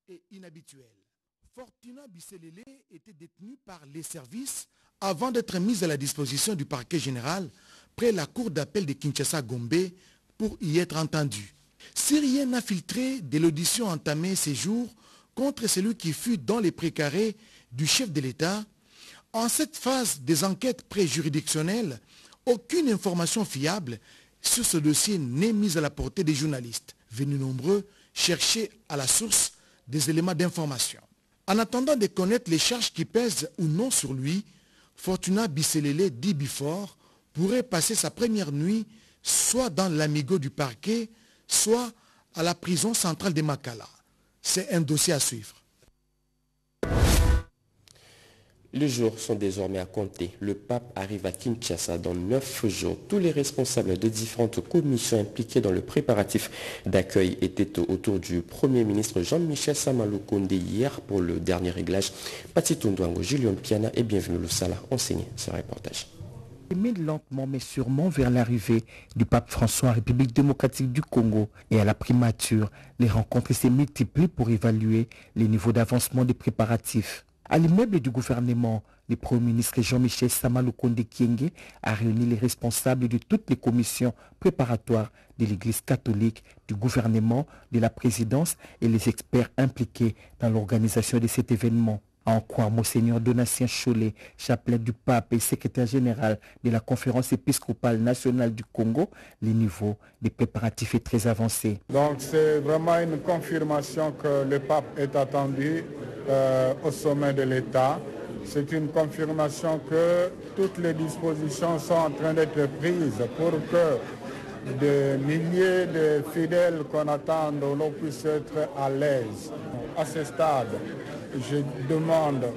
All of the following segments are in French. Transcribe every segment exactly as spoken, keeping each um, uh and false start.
et inhabituel. Fortuna Bisselele était détenue par les services avant d'être mise à la disposition du parquet général près la cour d'appel de Kinshasa-Gombe pour y être entendue. Si rien n'a filtré de l'audition entamée ces jours contre celui qui fut dans les précarés du chef de l'État, en cette phase des enquêtes pré-juridictionnelles, aucune information fiable sur ce dossier n'est mise à la portée des journalistes, venus nombreux chercher à la source des éléments d'information. En attendant de connaître les charges qui pèsent ou non sur lui, Fortuna Bisselele dit Bifort pourrait passer sa première nuit soit dans l'amigo du parquet, soit à la prison centrale de Makala. C'est un dossier à suivre. Les jours sont désormais à compter. Le pape arrive à Kinshasa dans neuf jours. Tous les responsables de différentes commissions impliquées dans le préparatif d'accueil étaient autour du Premier ministre Jean-Michel Sama Lukonde hier pour le dernier réglage. Pati Tondouango, Julien Piana et bienvenue au Sala. Enseignez ce reportage. Mène lentement mais sûrement vers l'arrivée du pape François en République démocratique du Congo et à la primature, les rencontres se multiplient pour évaluer les niveaux d'avancement des préparatifs. À l'immeuble du gouvernement, le Premier ministre Jean-Michel Sama Lukonde Kyenge a réuni les responsables de toutes les commissions préparatoires de l'Église catholique, du gouvernement, de la présidence et les experts impliqués dans l'organisation de cet événement. En quoi Monseigneur Donatien Cholet, chapelet du pape et secrétaire général de la conférence épiscopale nationale du Congo, le niveau des préparatifs est très avancé. Donc c'est vraiment une confirmation que le pape est attendu euh, au sommet de l'État. C'est une confirmation que toutes les dispositions sont en train d'être prises pour que des milliers de fidèles qu'on attend, l'on puisse être à l'aise. À ce stade, je demande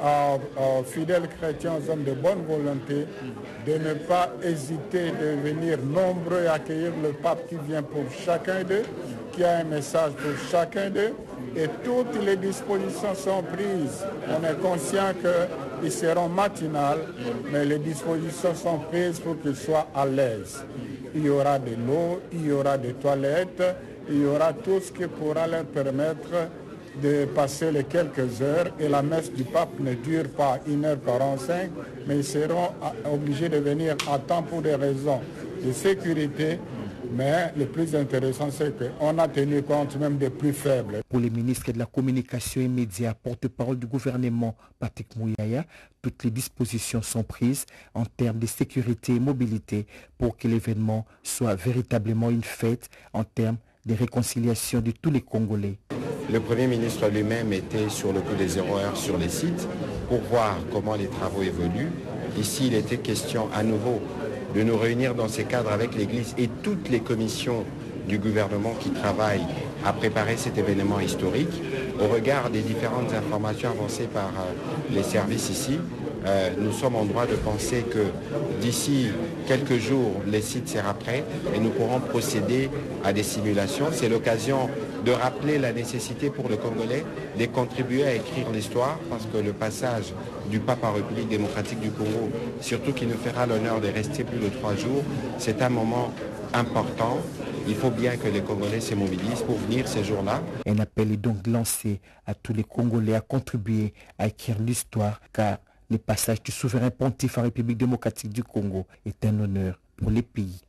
aux fidèles chrétiens, aux hommes de bonne volonté, de ne pas hésiter de venir nombreux accueillir le pape qui vient pour chacun d'eux, qui a un message pour chacun d'eux, et toutes les dispositions sont prises. On est conscient qu'ils seront matinales, mais les dispositions sont prises pour qu'ils soient à l'aise. Il y aura de l'eau, il y aura des toilettes, il y aura tout ce qui pourra leur permettre de passer les quelques heures, et la messe du pape ne dure pas une heure quarante-cinq, mais ils seront obligés de venir à temps pour des raisons de sécurité. Mais le plus intéressant, c'est qu'on a tenu compte même des plus faibles. Pour les ministres de la Communication et Médias, porte-parole du gouvernement, Patrick Mouyaya, toutes les dispositions sont prises en termes de sécurité et mobilité pour que l'événement soit véritablement une fête en termes de réconciliation de tous les Congolais. Le Premier ministre lui-même était sur le coup des zéro heure sur les sites pour voir comment les travaux évoluent. Ici, il était question à nouveau de nous réunir dans ces cadres avec l'Église et toutes les commissions du gouvernement qui travaillent à préparer cet événement historique. Au regard des différentes informations avancées par les services ici, euh, nous sommes en droit de penser que d'ici quelques jours, les sites seront prêts et nous pourrons procéder à des simulations. C'est l'occasion de rappeler la nécessité pour le Congolais de contribuer à écrire l'histoire, parce que le passage du pape en République démocratique du Congo, surtout qui nous fera l'honneur de rester plus de trois jours, c'est un moment important. Il faut bien que les Congolais se mobilisent pour venir ces jours-là. Un appel est donc lancé à tous les Congolais à contribuer à écrire l'histoire, car le passage du souverain pontife en République démocratique du Congo est un honneur pour les pays.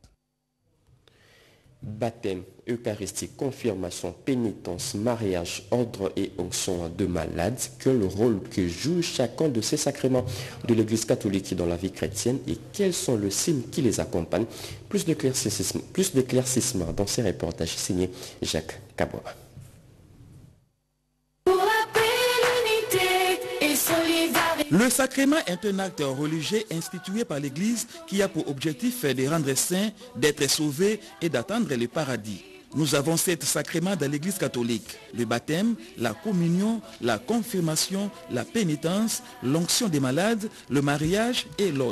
Baptême, Eucharistie, confirmation, pénitence, mariage, ordre et onction de malades, que le rôle que joue chacun de ces sacrements de l'Église catholique dans la vie chrétienne et quels sont les signes qui les accompagnent. Plus d'éclaircissement, plus d'éclaircissement dans ces reportages signés Jacques Kabouaba. Le sacrement est un acte religieux institué par l'Église qui a pour objectif de rendre saint, d'être sauvé et d'atteindre le paradis. Nous avons sept sacrements dans l'Église catholique: le baptême, la communion, la confirmation, la pénitence, l'onction des malades, le mariage et l'ordre.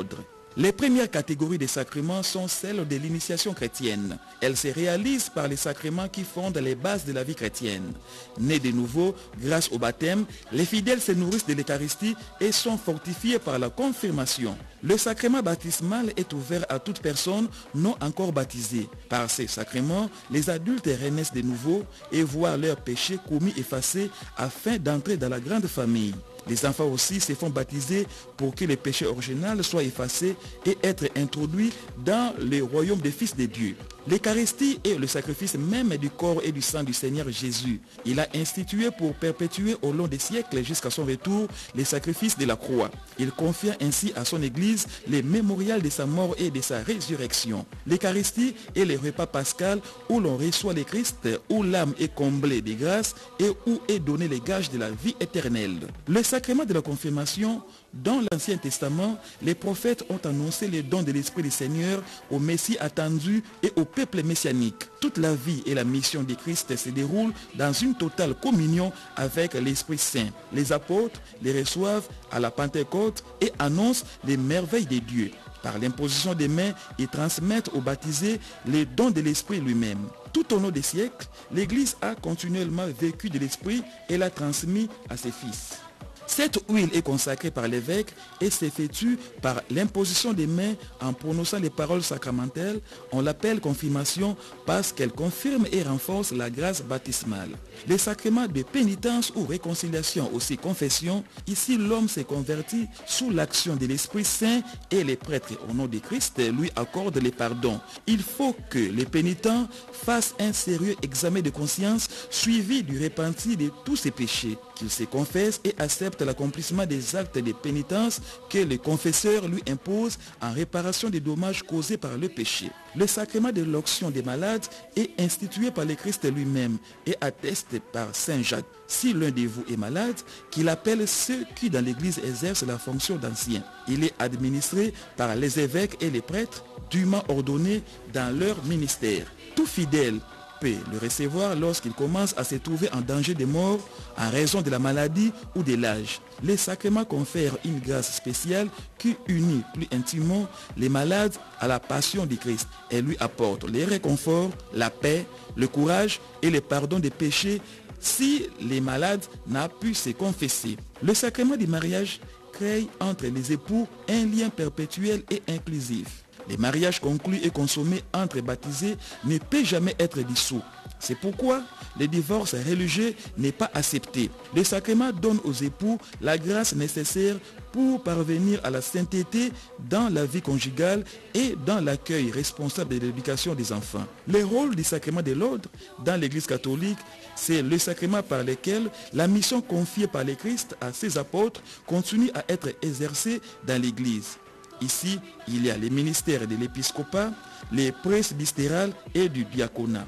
Les premières catégories des sacrements sont celles de l'initiation chrétienne. Elles se réalisent par les sacrements qui fondent les bases de la vie chrétienne. Nés de nouveau, grâce au baptême, les fidèles se nourrissent de l'Eucharistie et sont fortifiés par la confirmation. Le sacrement baptismal est ouvert à toute personne non encore baptisée. Par ces sacrements, les adultes renaissent de nouveau et voient leurs péchés commis effacés afin d'entrer dans la grande famille. Les enfants aussi se font baptiser pour que les péchés originaux soient effacés et être introduits dans le royaume des fils de Dieu. L'Eucharistie est le sacrifice même du corps et du sang du Seigneur Jésus. Il a institué pour perpétuer au long des siècles jusqu'à son retour les sacrifices de la croix. Il confie ainsi à son Église les mémorials de sa mort et de sa résurrection. L'Eucharistie est le repas pascal où l'on reçoit le Christ, où l'âme est comblée de grâce et où est donné le gage de la vie éternelle. Le sacrement de la confirmation, dans l'Ancien Testament, les prophètes ont annoncé les dons de l'Esprit du Seigneur au Messie attendu et au peuple messianique. Toute la vie et la mission de Christ se déroulent dans une totale communion avec l'Esprit Saint. Les apôtres les reçoivent à la Pentecôte et annoncent les merveilles de Dieu. Par l'imposition des mains, ils transmettent aux baptisés les dons de l'Esprit lui-même. Tout au long des siècles, l'Église a continuellement vécu de l'Esprit et l'a transmis à ses fils. Cette huile est consacrée par l'évêque et s'effectue par l'imposition des mains en prononçant les paroles sacramentelles. On l'appelle confirmation parce qu'elle confirme et renforce la grâce baptismale. Les sacrements de pénitence ou réconciliation, aussi confession, ici l'homme s'est converti sous l'action de l'Esprit Saint et les prêtres au nom de Christ lui accordent les pardons. Il faut que les pénitents fassent un sérieux examen de conscience suivi du repenti de tous ses péchés, qu'ils se confessent et acceptent l'accomplissement des actes de pénitence que le confesseur lui impose en réparation des dommages causés par le péché. Le sacrement de l'onction des malades est institué par le Christ lui-même et attesté par Saint Jacques. Si l'un de vous est malade, qu'il appelle ceux qui dans l'Église exercent la fonction d'anciens. Il est administré par les évêques et les prêtres, dûment ordonnés dans leur ministère. Tout fidèle peut le recevoir lorsqu'il commence à se trouver en danger de mort en raison de la maladie ou de l'âge. Les sacrements confèrent une grâce spéciale qui unit plus intimement les malades à la passion du Christ et lui apporte le réconfort, la paix, le courage et le pardon des péchés si les malades n'ont pu se confesser. Le sacrement du mariage crée entre les époux un lien perpétuel et inclusif. Les mariages conclus et consommés entre baptisés ne peuvent jamais être dissous. C'est pourquoi le divorce religieux n'est pas accepté. Le sacrement donne aux époux la grâce nécessaire pour parvenir à la sainteté dans la vie conjugale et dans l'accueil responsable de l'éducation des enfants. Le rôle du sacrement de l'ordre dans l'Église catholique, c'est le sacrement par lequel la mission confiée par le Christ à ses apôtres continue à être exercée dans l'Église. Ici, il y a les ministères de l'épiscopat, les presbytérales et du diaconat.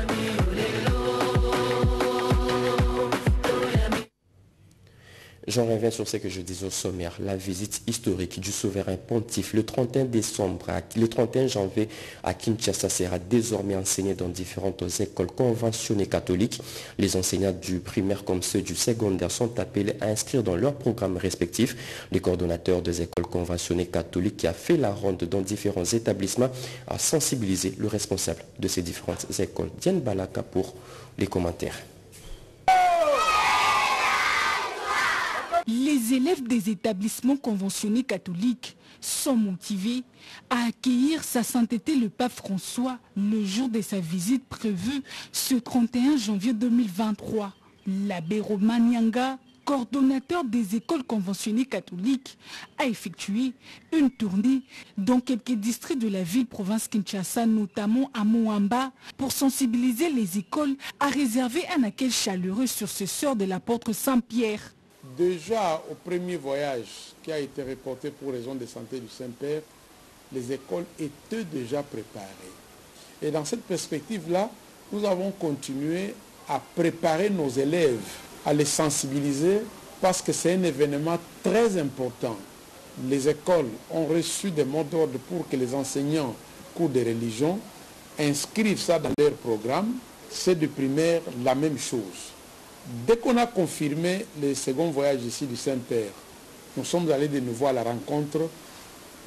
J'en reviens sur ce que je disais au sommaire. La visite historique du souverain pontife le trente et un décembre, le trente et un janvier à Kinshasa sera désormais enseignée dans différentes écoles conventionnées catholiques. Les enseignants du primaire comme ceux du secondaire sont appelés à inscrire dans leurs programmes respectifs. Le coordonnateur des écoles conventionnées catholiques qui a fait la ronde dans différents établissements a sensibilisé le responsable de ces différentes écoles. Diane Balaka pour les commentaires. Les élèves des établissements conventionnés catholiques sont motivés à accueillir sa sainteté le pape François le jour de sa visite prévue ce trente et un janvier deux mille vingt-trois. L'abbé Romain Nyanga, coordonnateur des écoles conventionnées catholiques, a effectué une tournée dans quelques districts de la ville-province Kinshasa, notamment à Moamba, pour sensibiliser les écoles à réserver un accueil chaleureux sur ce sort de l'apôtre Saint-Pierre. Déjà au premier voyage qui a été reporté pour raison de santé du Saint-Père, les écoles étaient déjà préparées. Et dans cette perspective-là, nous avons continué à préparer nos élèves, à les sensibiliser parce que c'est un événement très important. Les écoles ont reçu des mots d'ordre pour que les enseignants cours de religion inscrivent ça dans leur programme. C'est du primaire la même chose. Dès qu'on a confirmé le second voyage ici du Saint-Père, nous sommes allés de nouveau à la rencontre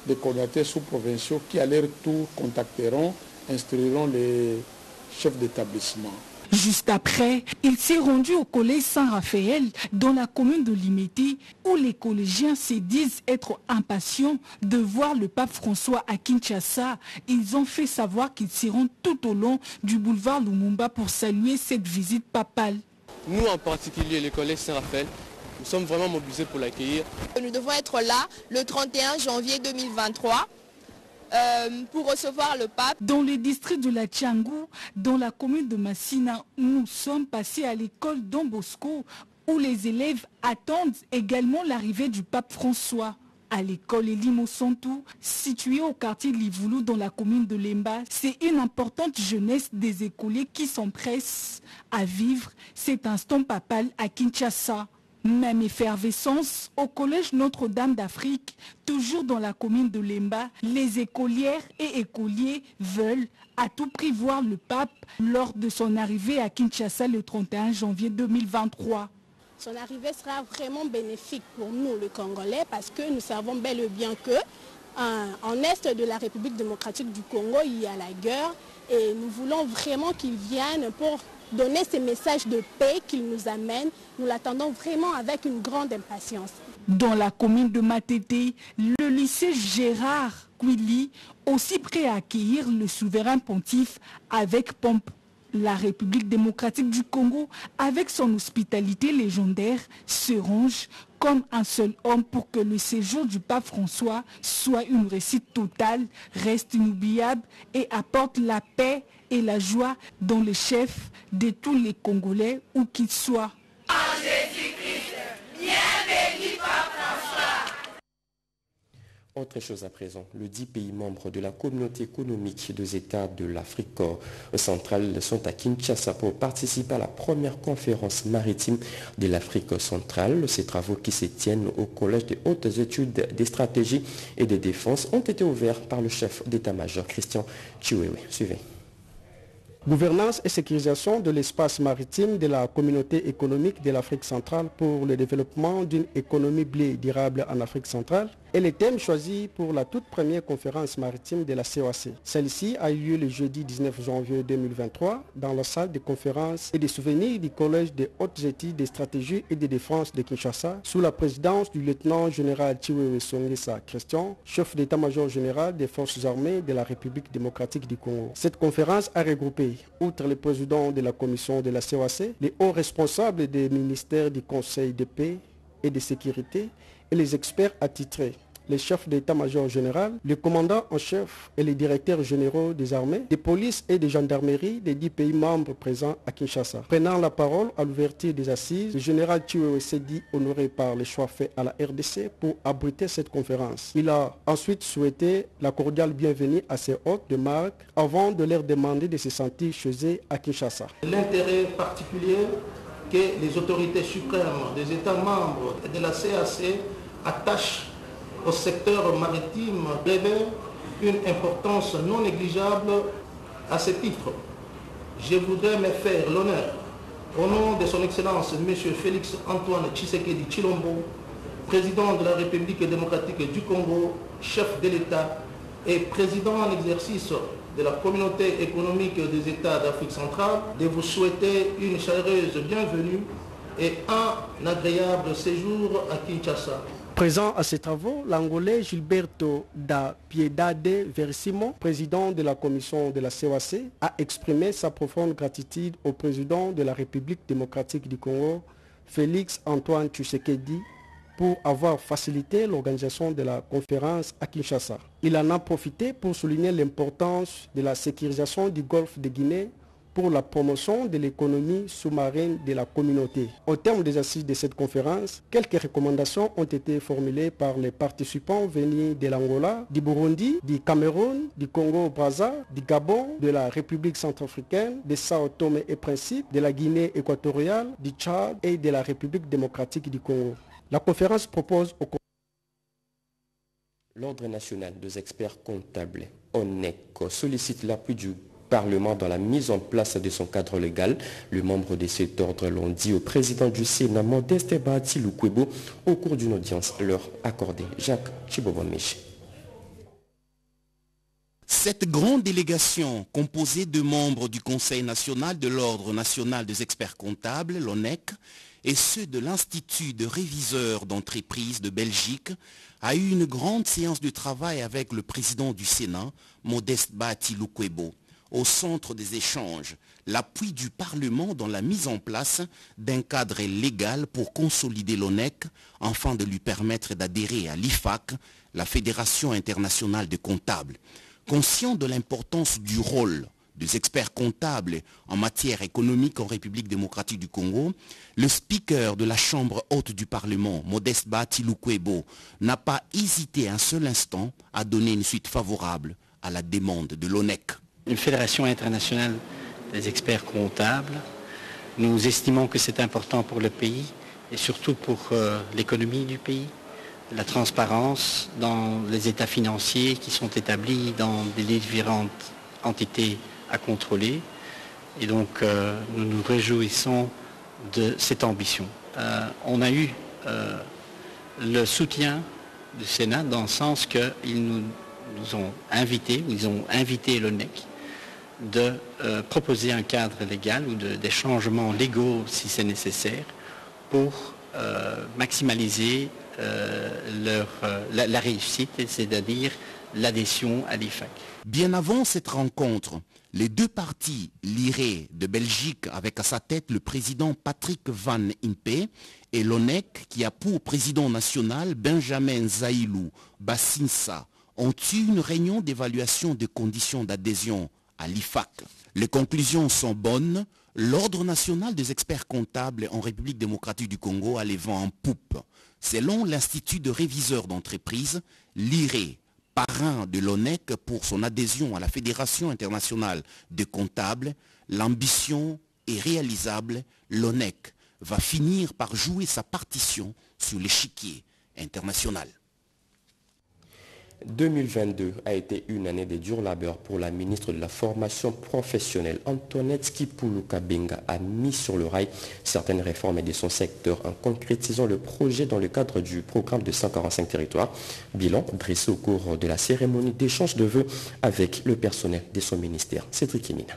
des coordinateurs sous-provinciaux qui à leur tour contacteront, instruiront les chefs d'établissement. Juste après, il s'est rendu au collège Saint-Raphaël dans la commune de Limete où les collégiens se disent être impatients de voir le pape François à Kinshasa. Ils ont fait savoir qu'ils seront tout au long du boulevard Lumumba pour saluer cette visite papale. Nous en particulier, le collège Saint-Raphaël, nous sommes vraiment mobilisés pour l'accueillir. Nous devons être là le trente et un janvier deux mille vingt-trois. Euh, pour recevoir le pape. Dans le district de la Tchangou, dans la commune de Massina, nous sommes passés à l'école Don Bosco, où les élèves attendent également l'arrivée du pape François. À l'école Elimo Santou, située au quartier Livoulou dans la commune de Lemba, c'est une importante jeunesse des écoliers qui s'empressent à vivre cet instant papal à Kinshasa. Même effervescence au collège Notre-Dame d'Afrique, toujours dans la commune de Lemba, les écolières et écoliers veulent à tout prix voir le pape lors de son arrivée à Kinshasa le trente et un janvier deux mille vingt-trois. Son arrivée sera vraiment bénéfique pour nous, les Congolais, parce que nous savons bel et bien que euh, en est de la République démocratique du Congo, il y a la guerre et nous voulons vraiment qu'il vienne pour donner ces messages de paix qu'il nous amène. Nous l'attendons vraiment avec une grande impatience. Dans la commune de Matete, le lycée Gérard Quilly, aussi prêt à accueillir le souverain pontife avec pompe. La République démocratique du Congo, avec son hospitalité légendaire, se range comme un seul homme pour que le séjour du pape François soit une réussite totale, reste inoubliable et apporte la paix et la joie dans les chefs de tous les Congolais, où qu'ils soient. En Jésus-Christ, bienvenu pape François. Autre chose à présent, les dix pays membres de la communauté économique des États de l'Afrique centrale sont à Kinshasa pour participer à la première conférence maritime de l'Afrique centrale. Ces travaux qui se tiennent au Collège des hautes études des stratégies et des défenses ont été ouverts par le chef d'état-major Christian Chiwewe. Suivez. Gouvernance et sécurisation de l'espace maritime de la communauté économique de l'Afrique centrale pour le développement d'une économie bleue durable en Afrique centrale est le thème choisi pour la toute première conférence maritime de la C O A C. Celle-ci a eu lieu le jeudi dix-neuf janvier deux mille vingt-trois dans la salle de conférences et de souvenirs du Collège des hautes études de stratégie et de défense de Kinshasa sous la présidence du lieutenant général Chiwewe Songesa Christian, chef d'état-major général des forces armées de la République démocratique du Congo. Cette conférence a regroupé, outre le président de la commission de la C O A C, les hauts responsables des ministères du Conseil de paix et de sécurité et les experts attitrés, les chefs d'état-major général, le commandant en chef et les directeurs généraux des armées, des polices et des gendarmeries des dix pays membres présents à Kinshasa. Prenant la parole à l'ouverture des assises, le général Chiwewe s'est dit honoré par les choix faits à la R D C pour abriter cette conférence. Il a ensuite souhaité la cordiale bienvenue à ses hôtes de marque avant de leur demander de se sentir chez eux à Kinshasa. L'intérêt particulier que les autorités suprêmes des États membres de la C A C attachent au secteur maritime révèle une importance non négligeable à ce titre. Je voudrais me faire l'honneur, au nom de son Excellence M. Félix Antoine Tshisekedi Tshilombo, président de la République démocratique du Congo, chef de l'État et président en exercice de la communauté économique des États d'Afrique centrale, de vous souhaiter une chaleureuse bienvenue et un agréable séjour à Kinshasa. Présent à ces travaux, l'Angolais Gilberto da Piedade Versimo, président de la commission de la C O A C, a exprimé sa profonde gratitude au président de la République démocratique du Congo, Félix Antoine Tshisekedi, pour avoir facilité l'organisation de la conférence à Kinshasa. Il en a profité pour souligner l'importance de la sécurisation du golfe de Guinée pour la promotion de l'économie sous-marine de la communauté. Au terme des assises de cette conférence, quelques recommandations ont été formulées par les participants venus de l'Angola, du Burundi, du Cameroun, du Congo-Brazza, du Gabon, de la République centrafricaine, de Sao Tomé et Principe, de la Guinée équatoriale, du Tchad et de la République démocratique du Congo. La conférence propose au L'Ordre national des experts comptables, O N E C, sollicite l'appui du Parlement dans la mise en place de son cadre légal. Le membre de cet ordre l'ont dit au président du Sénat, Modeste Bahati Lukwebo, au cours d'une audience leur accordée. Jacques Chibobomiche. Cette grande délégation, composée de membres du Conseil national de l'Ordre national des experts comptables, l'O N E C, et ceux de l'Institut de réviseurs d'entreprise de Belgique, a eu une grande séance de travail avec le président du Sénat, Modeste Bahati Lukwebo, au centre des échanges, l'appui du Parlement dans la mise en place d'un cadre légal pour consolider l'O N E C afin de lui permettre d'adhérer à l'I F A C, la Fédération internationale des comptables. Conscient de l'importance du rôle des experts comptables en matière économique en République démocratique du Congo, le speaker de la Chambre haute du Parlement, Modeste Bahati Lukwebo, n'a pas hésité un seul instant à donner une suite favorable à la demande de l'O N E C. Une fédération internationale des experts comptables, nous estimons que c'est important pour le pays et surtout pour euh, l'économie du pays. La transparence dans les états financiers qui sont établis dans des différentes entités à contrôler. Et donc euh, nous nous réjouissons de cette ambition. Euh, on a eu euh, le soutien du Sénat dans le sens qu'ils nous, nous ont invités, ils ont invité l'O N E C de euh, proposer un cadre légal ou de, des changements légaux si c'est nécessaire pour euh, maximaliser euh, leur, euh, la, la réussite, c'est-à-dire l'adhésion à l'I F A C. Bien avant cette rencontre, les deux partis, l'I R E de Belgique avec à sa tête le président Patrick Van Impe et l'O N E C qui a pour président national Benjamin Zaïlou Bassinsa, ont eu une réunion d'évaluation des conditions d'adhésion à l'I F A C. Les conclusions sont bonnes. L'Ordre national des experts comptables en République démocratique du Congo a les vents en poupe. Selon l'Institut de réviseurs d'entreprise, l'I R E, parrain de l'O N E C pour son adhésion à la Fédération internationale des comptables, l'ambition est réalisable. L'O N E C va finir par jouer sa partition sur l'échiquier international. deux mille vingt-deux a été une année de dur labeur pour la ministre de la Formation professionnelle. Antoinette Kipulu Kabenga a mis sur le rail certaines réformes de son secteur en concrétisant le projet dans le cadre du programme de cent quarante-cinq territoires. Bilan dressé au cours de la cérémonie d'échange de vœux avec le personnel de son ministère. Cédric Emina.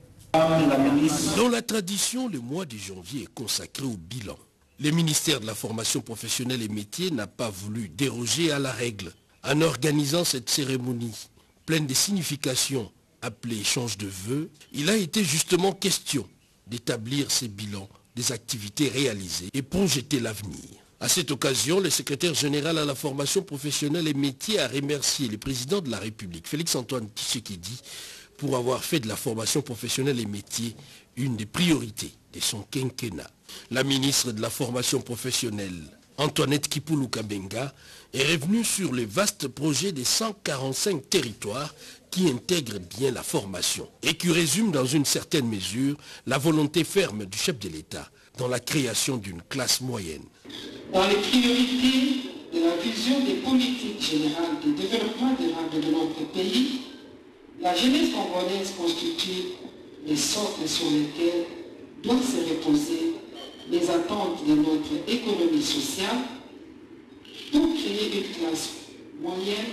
Dans la tradition, le mois de janvier est consacré au bilan. Le ministère de la Formation professionnelle et métiers n'a pas voulu déroger à la règle. En organisant cette cérémonie pleine de significations appelée échange de vœux, il a été justement question d'établir ces bilans des activités réalisées et projeter l'avenir. À cette occasion, le secrétaire général à la formation professionnelle et métiers a remercié le président de la République, Félix-Antoine Tshisekedi, pour avoir fait de la formation professionnelle et métiers une des priorités de son quinquennat. La ministre de la Formation professionnelle, Antoinette Kipulu Kabenga, est revenue sur le vaste projet des cent quarante-cinq territoires qui intègrent bien la formation et qui résume dans une certaine mesure la volonté ferme du chef de l'État dans la création d'une classe moyenne. Dans les priorités de la vision des politiques générales de développement durable de notre pays, la jeunesse congolaise constitue les socles sur lesquels doivent se reposer les attentes de notre économie sociale pour créer une classe moyenne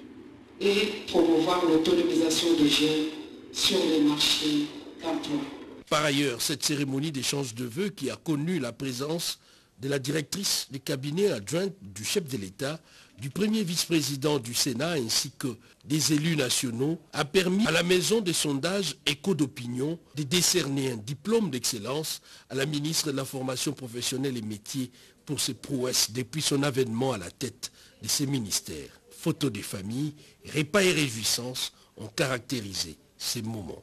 et promouvoir l'autonomisation des jeunes sur les marchés d'emploi. Par ailleurs, cette cérémonie d'échange de vœux qui a connu la présence de la directrice du cabinet adjointe du chef de l'État, du premier vice-président du Sénat ainsi que des élus nationaux a permis à la maison de sondage Écho d'opinion de décerner un diplôme d'excellence à la ministre de la Formation professionnelle et métiers pour ses prouesses depuis son avènement à la tête de ses ministères. Photos des familles, repas et réjouissances ont caractérisé ces moments.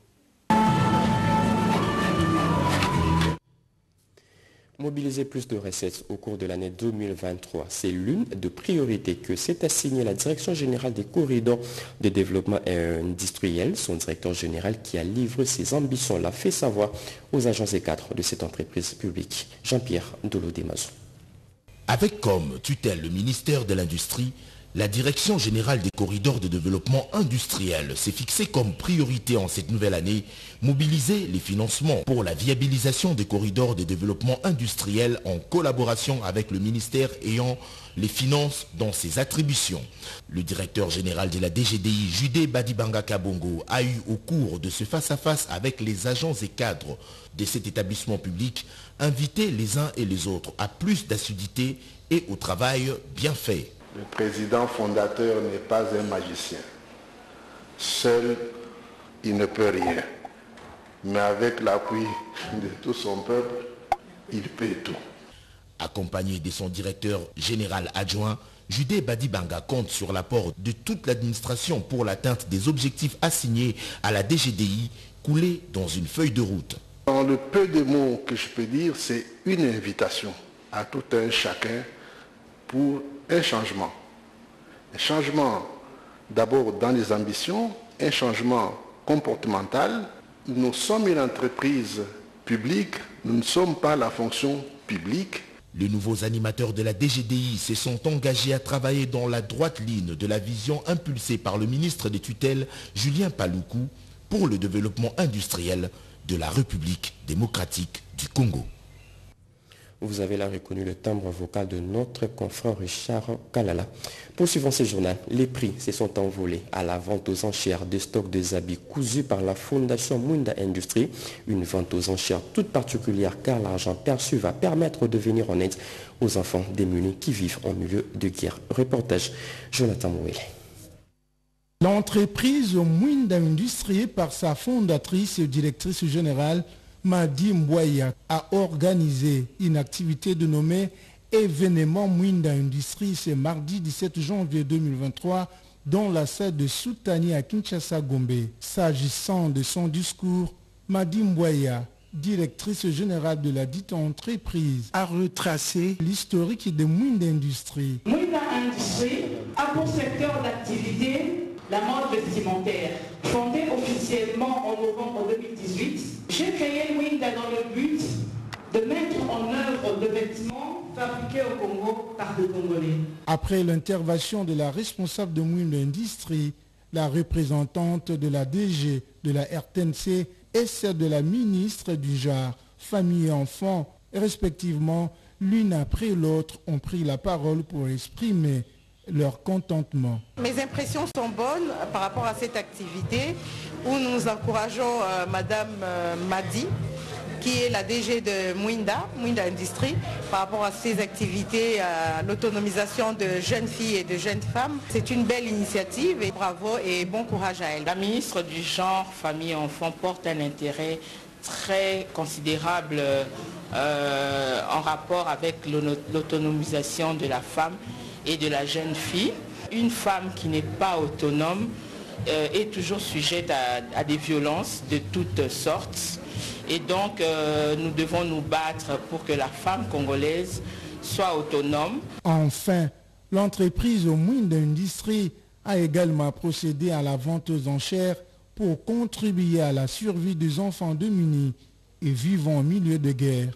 Mobiliser plus de recettes au cours de l'année deux mille vingt-trois, c'est l'une des priorités que s'est assignée la Direction générale des corridors de développement industriel. Son directeur général qui a livré ses ambitions l'a fait savoir aux agents et cadres de cette entreprise publique. Jean-Pierre Dolodé-Mazou. Avec comme tutelle le ministère de l'Industrie, La Direction générale des corridors de développement industriel s'est fixée comme priorité en cette nouvelle année mobiliser les financements pour la viabilisation des corridors de développement industriel en collaboration avec le ministère ayant les finances dans ses attributions. Le directeur général de la D G D I, Judé Badibanga Kabongo, a eu au cours de ce face-à-face avec les agents et cadres de cet établissement public invité les uns et les autres à plus d'assiduité et au travail bien fait. Le président fondateur n'est pas un magicien. Seul, il ne peut rien. Mais avec l'appui de tout son peuple, il peut tout. Accompagné de son directeur général adjoint, Judé Badibanga compte sur l'apport de toute l'administration pour l'atteinte des objectifs assignés à la D G D I coulés dans une feuille de route. Dans le peu de mots que je peux dire, c'est une invitation à tout un chacun pour un changement. Un changement d'abord dans les ambitions, un changement comportemental. Nous sommes une entreprise publique, nous ne sommes pas la fonction publique. Les nouveaux animateurs de la D G D I se sont engagés à travailler dans la droite ligne de la vision impulsée par le ministre des tutelles, Julien Paluku, pour le développement industriel de la République démocratique du Congo. Vous avez là reconnu le timbre vocal de notre confrère Richard Kalala. Poursuivant ce journal, les prix se sont envolés à la vente aux enchères des stocks de habits cousus par la Fondation Mwinda Industries. Une vente aux enchères toute particulière car l'argent perçu va permettre de venir en aide aux enfants démunis qui vivent en milieu de guerre. Reportage Jonathan Mouel. L'entreprise Mwinda Industries, par sa fondatrice et directrice générale, Madi Mbouaya, a organisé une activité dénommée Événement Mwinda Industries ce mardi dix-sept janvier deux mille vingt-trois dans la salle de Soutani à Kinshasa Gombe. S'agissant de son discours, Madi Mbouaya, directrice générale de la dite entreprise, a retracé l'historique de Mwinda Industries. Mwinda Industries a pour secteur d'activité la mode vestimentaire. Fondée officiellement en novembre deux mille dix-huit, j'ai créé Mwinda dans le but de mettre en œuvre des vêtements fabriqués au Congo par des Congolais. Après l'intervention de la responsable de Mwinda Industries, la représentante de la D G de la R T N C et celle de la ministre du genre, famille et enfants, respectivement, l'une après l'autre ont pris la parole pour exprimer leur contentement. Mes impressions sont bonnes par rapport à cette activité où nous encourageons euh, Madame euh, Madi, qui est la D G de Mwinda, Mwinda Industries, par rapport à ces activités, à l'autonomisation de jeunes filles et de jeunes femmes. C'est une belle initiative et bravo et bon courage à elle. La ministre du Genre, Famille et Enfants porte un intérêt très considérable euh, en rapport avec l'autonomisation de la femme et de la jeune fille. Une femme qui n'est pas autonome euh, est toujours sujette à, à des violences de toutes sortes. Et donc, euh, nous devons nous battre pour que la femme congolaise soit autonome. Enfin, l'entreprise Mwinda Industries a également procédé à la vente aux enchères pour contribuer à la survie des enfants démunis et vivant au milieu de guerre.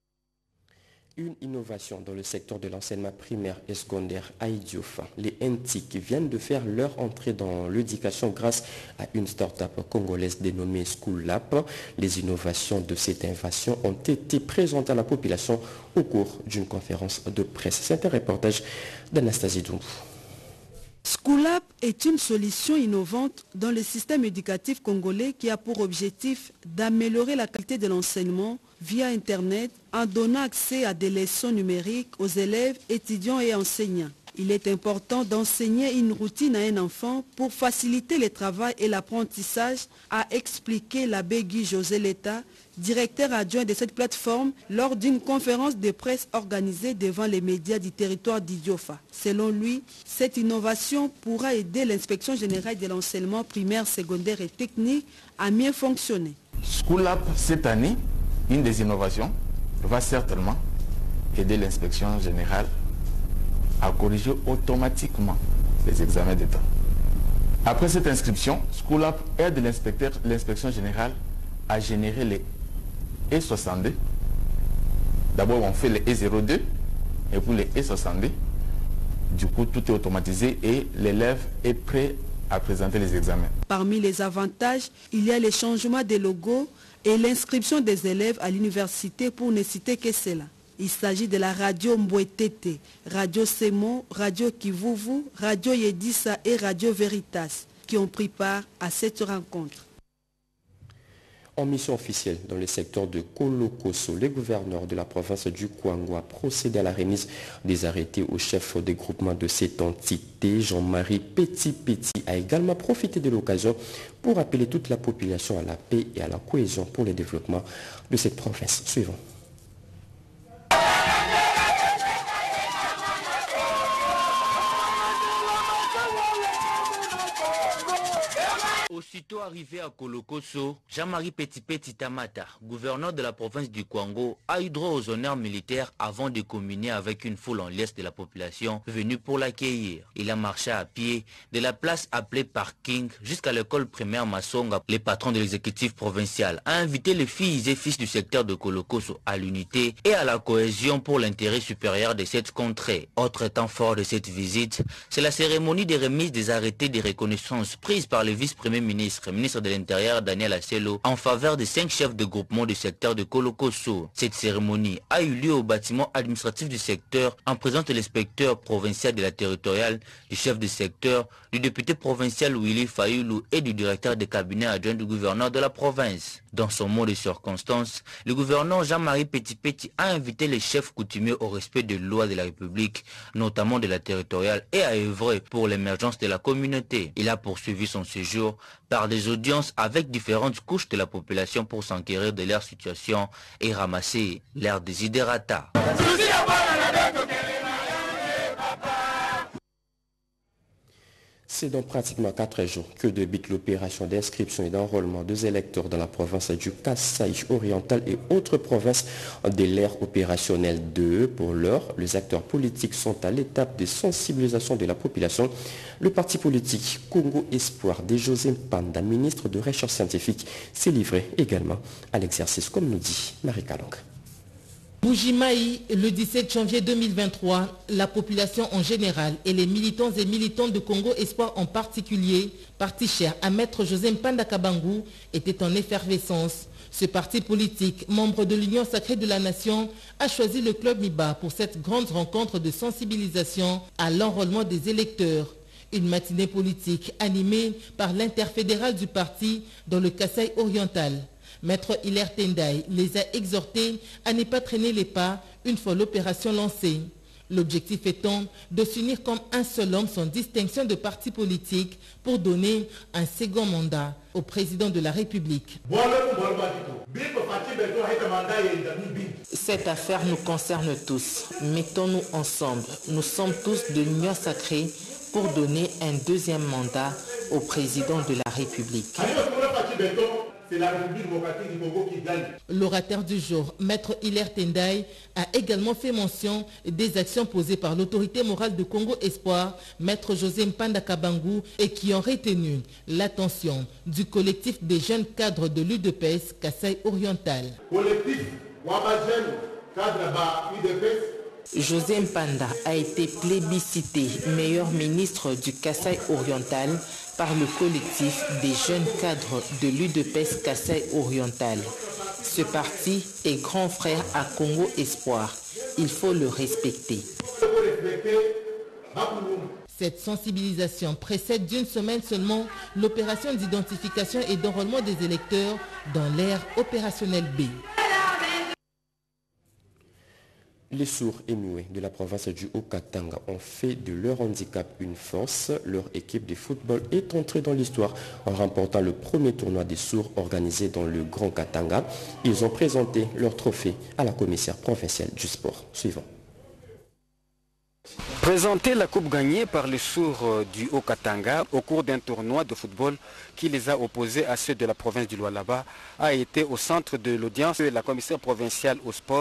Une innovation dans le secteur de l'enseignement primaire et secondaire à Idiofa. Les N T I C viennent de faire leur entrée dans l'éducation grâce à une start-up congolaise dénommée School Lab. Les innovations de cette innovation ont été présentées à la population au cours d'une conférence de presse. C'est un reportage d'Anastasie Doumbou. Schoolab est une solution innovante dans le système éducatif congolais qui a pour objectif d'améliorer la qualité de l'enseignement via Internet en donnant accès à des leçons numériques aux élèves, étudiants et enseignants. Il est important d'enseigner une routine à un enfant pour faciliter le travail et l'apprentissage, a expliqué l'abbé Guy José Leta, directeur adjoint de cette plateforme, lors d'une conférence de presse organisée devant les médias du territoire d'Idiofa. Selon lui, cette innovation pourra aider l'inspection générale de l'enseignement primaire, secondaire et technique à mieux fonctionner. School Lab, cette année, une des innovations va certainement aider l'inspection générale à corriger automatiquement les examens d'État. Après cette inscription, School Lab aide l'inspection générale à générer les E Du coup, tout est automatisé et l'élève est prêt à présenter les examens. Parmi les avantages, il y a les changements des logos et l'inscription des élèves à l'université, pour ne citer que cela. Il s'agit de la radio Mbouetete, radio Semo, radio Kivuvu, radio Yedissa et radio Veritas qui ont pris part à cette rencontre. En mission officielle dans le secteur de Kolokoso, le gouverneur de la province du Kwango a procédé à la remise des arrêtés au chef des groupements de cette entité. Jean-Marie Petit-Petit a également profité de l'occasion pour appeler toute la population à la paix et à la cohésion pour le développement de cette province. Suivant. Aussitôt arrivé à Kolokoso, Jean-Marie Petit-Petit Tamata, gouverneur de la province du Kwango, a eu droit aux honneurs militaires avant de communier avec une foule en liesse de la population venue pour l'accueillir. Il a marché à pied de la place appelée Parking jusqu'à l'école primaire Masonga. Le patron de l'exécutif provincial a invité les filles et fils du secteur de Kolokoso à l'unité et à la cohésion pour l'intérêt supérieur de cette contrée. Autre temps fort de cette visite, c'est la cérémonie de remise des arrêtés de reconnaissance prise par le vice-premier ministre, ministre de l'Intérieur Daniel Asselo, en faveur des cinq chefs de groupement du secteur de Kolokoso. Cette cérémonie a eu lieu au bâtiment administratif du secteur en présence de l'inspecteur provincial de la territoriale, du chef de secteur, du député provincial Willy Fayoulou et du directeur de cabinet adjoint du gouverneur de la province. Dans son mot de circonstance, le gouverneur Jean-Marie Petit-Petit a invité les chefs coutumiers au respect des lois de la République, notamment de la territoriale, et à œuvrer pour l'émergence de la communauté. Il a poursuivi son séjour par des audiences avec différentes couches de la population pour s'enquérir de leur situation et ramasser leurs desiderata. C'est dans pratiquement quatre jours que débute l'opération d'inscription et d'enrôlement des électeurs dans la province du Kasaï oriental et autres provinces de l'ère opérationnelle deux. Pour l'heure, les acteurs politiques sont à l'étape de sensibilisation de la population. Le parti politique Congo Espoir de José Mpanda, ministre de Recherche scientifique, s'est livré également à l'exercice, comme nous dit Marie Kalong. Bougimaï, le dix-sept janvier deux mille vingt-trois, la population en général et les militants et militantes de Congo Espoir en particulier, parti cher à maître José Mpanda Kabangu, étaient en effervescence. Ce parti politique, membre de l'Union sacrée de la nation, a choisi le club Miba pour cette grande rencontre de sensibilisation à l'enrôlement des électeurs. Une matinée politique animée par l'interfédéral du parti dans le Kasaï oriental. Maître Hilaire Tendai les a exhortés à ne pas traîner les pas une fois l'opération lancée. L'objectif étant de s'unir comme un seul homme sans distinction de parti politique pour donner un second mandat au président de la République. Cette affaire nous concerne tous. Mettons-nous ensemble. Nous sommes tous de l'Union sacrée pour donner un deuxième mandat au président de la République. C'est la République démocratique du Congo qui gagne. L'orateur du jour, Maître Hilaire Tendai, a également fait mention des actions posées par l'autorité morale de Congo Espoir, Maître José Mpanda Kabangu, et qui ont retenu l'attention du collectif des jeunes cadres de l'U D P S Kasaï oriental. Collectif Wabajen, cadre U D P S. José Mpanda a été plébiscité meilleur ministre du Kasaï oriental par le collectif des jeunes cadres de l'U D P S Kasaï oriental. Ce parti est grand frère à Congo Espoir. Il faut le respecter. Cette sensibilisation précède d'une semaine seulement l'opération d'identification et d'enrôlement des électeurs dans l'ère opérationnelle B. Les sourds et muets de la province du Haut-Katanga ont fait de leur handicap une force. Leur équipe de football est entrée dans l'histoire en remportant le premier tournoi des sourds organisé dans le Grand Katanga. Ils ont présenté leur trophée à la commissaire provinciale du sport. Suivant. Présenter la coupe gagnée par les sourds du Haut-Katanga au cours d'un tournoi de football qui les a opposés à ceux de la province du Lualaba a été au centre de l'audience de la commissaire provinciale au sport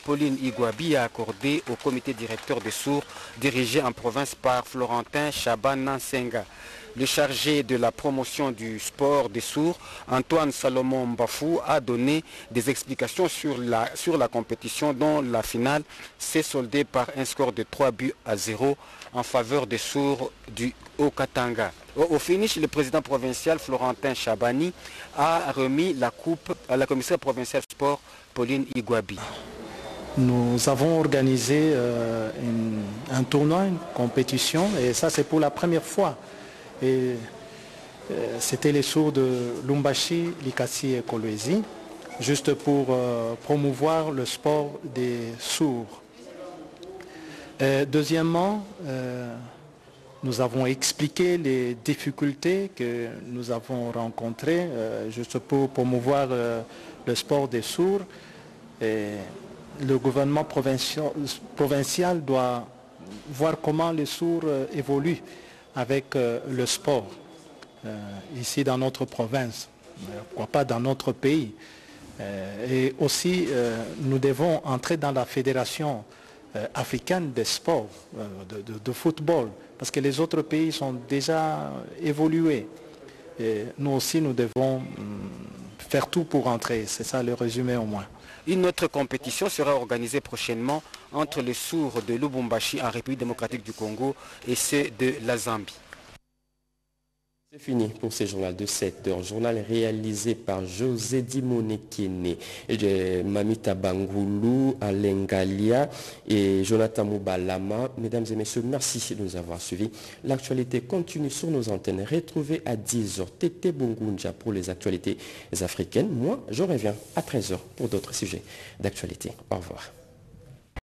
Pauline Igwabi a accordé au comité directeur des sourds dirigé en province par Florentin Chaban Nansenga. Le chargé de la promotion du sport des sourds, Antoine Salomon Mbafou, a donné des explications sur la, sur la compétition dont la finale s'est soldée par un score de trois buts à zéro en faveur des sourds du Haut-Katanga. Au, au finish, le président provincial Florentin Chabani a remis la coupe à la commissaire provinciale sport Pauline Igwabi. Nous avons organisé euh, une, un tournoi, une compétition, et ça c'est pour la première fois. Et euh, c'était les sourds de Lumbashi, Likasi et Kolwezi, juste pour euh, promouvoir le sport des sourds. Et deuxièmement, euh, nous avons expliqué les difficultés que nous avons rencontrées, euh, juste pour promouvoir euh, le sport des sourds. Et le gouvernement provincial, provincial doit voir comment les sourds euh, évoluent avec euh, le sport euh, ici dans notre province, euh, pourquoi pas dans notre pays. Euh, et aussi, euh, nous devons entrer dans la fédération euh, africaine des sports, euh, de, de, de football, parce que les autres pays sont déjà évolués. Et nous aussi, nous devons hum, faire tout pour entrer. C'est ça le résumé au moins. Une autre compétition sera organisée prochainement entre les sourds de Lubumbashi en République démocratique du Congo et ceux de la Zambie. C'est fini pour ce journal de sept heures. Journal réalisé par José Dimonekene, Mamita Bangoulou, Alain Galia et Jonathan Moubalama. Mesdames et messieurs, merci de nous avoir suivis. L'actualité continue sur nos antennes. Retrouvez à dix heures Tété Bungunja pour les actualités africaines. Moi, je reviens à treize heures pour d'autres sujets d'actualité. Au revoir.